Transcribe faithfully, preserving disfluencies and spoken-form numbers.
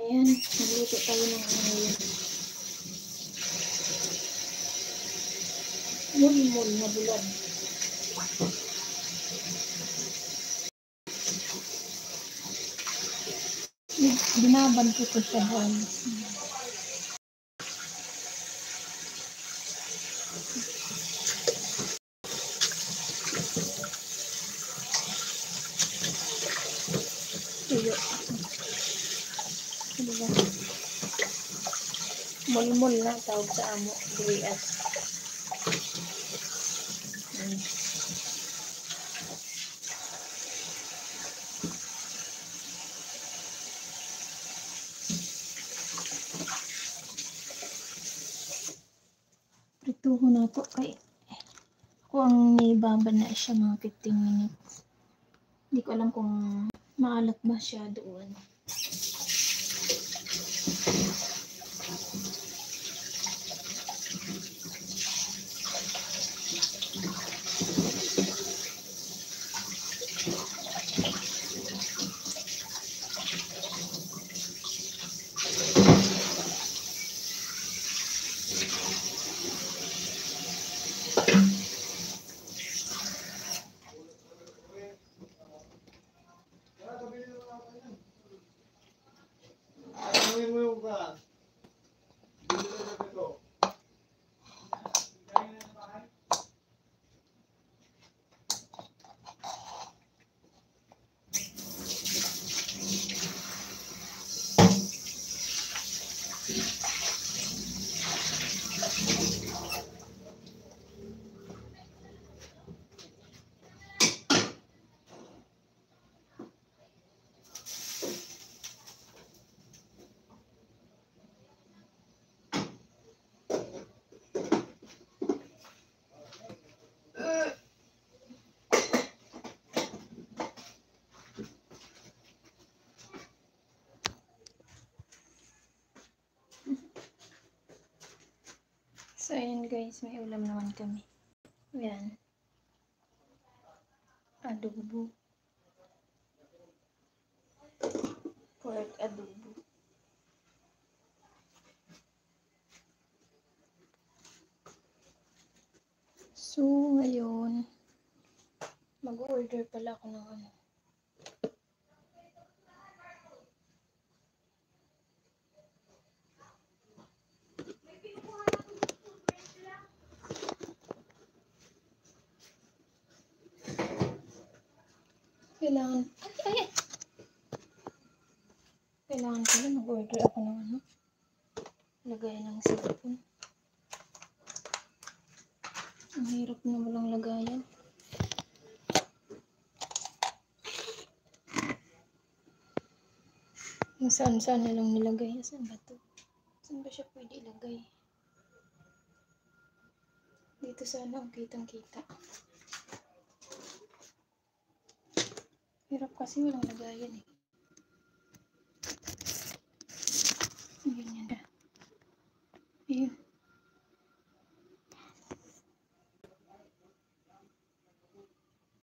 Ayan, magluto tayo ng ngayon. Mulmul na bulan. Binaban ko ito sa buwan. Tuyo. Diba? Mulmul na tawag sa amo. Griyas. Hmm. Prituho na to kay ako ang nibaba na siya mga fifteen minutes. Hindi ko alam kung maalat ba siya doon. So, ayan guys, may ulam naman kami. Ayan. Adobo. Pork adobo. So, ngayon, mag-order pala ako ng ano. Kailangan, ay, ay, ay. Kailangan pala mag-order ako ng ano. Lagay ng cellphone. Ang hirap na walang lagayan. Yung saan-saan na lang nilagay. Saan ba ito? Saan ba siya pwede ilagay? Dito sana ang kitang-kita. Hirap kasi walang lagayan eh.